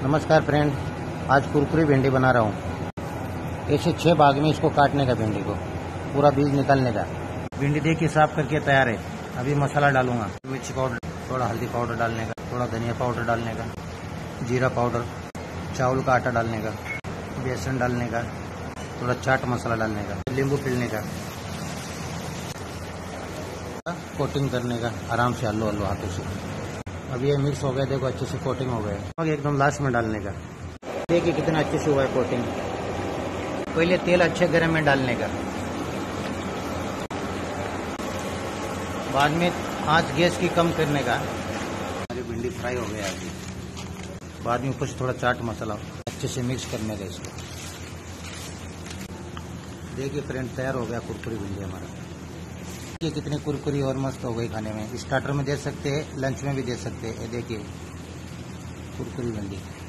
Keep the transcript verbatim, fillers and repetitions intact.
नमस्कार फ्रेंड, आज कुरकुरी भिंडी बना रहा हूँ। ऐसे छह भाग में इसको काटने का, भिंडी को पूरा बीज निकालने का। भिंडी देखिए साफ करके तैयार है। अभी मसाला डालूंगा, मिर्ची पाउडर, थोड़ा हल्दी पाउडर डालने का, थोड़ा धनिया पाउडर डालने का, जीरा पाउडर, चावल का आटा डालने का, बेसन डालने का, थोड़ा चाट मसाला डालने का, नींबू पिलने का, कोटिंग करने का आराम से, हल्लो हल्लो हाथों से। अब ये मिक्स हो गया, देखो अच्छे से कोटिंग हो गया। एकदम लास्ट में डालने का, देखिए कितना अच्छे से हुआ है कोटिंग। पहले तेल अच्छे गरम में डालने का, बाद में आंच गैस की कम करने का। हमारी भिंडी फ्राई हो गया अभी। बाद में कुछ थोड़ा चाट मसाला अच्छे से मिक्स करने का इसको। देखिए फ्रेंड, तैयार हो गया कुरकुरी भिंडी हमारा। ये कितनी कुरकुरी और मस्त हो गई खाने में। स्टार्टर में दे सकते हैं, लंच में भी दे सकते हैं। देखिए कुरकुरी भिंडी।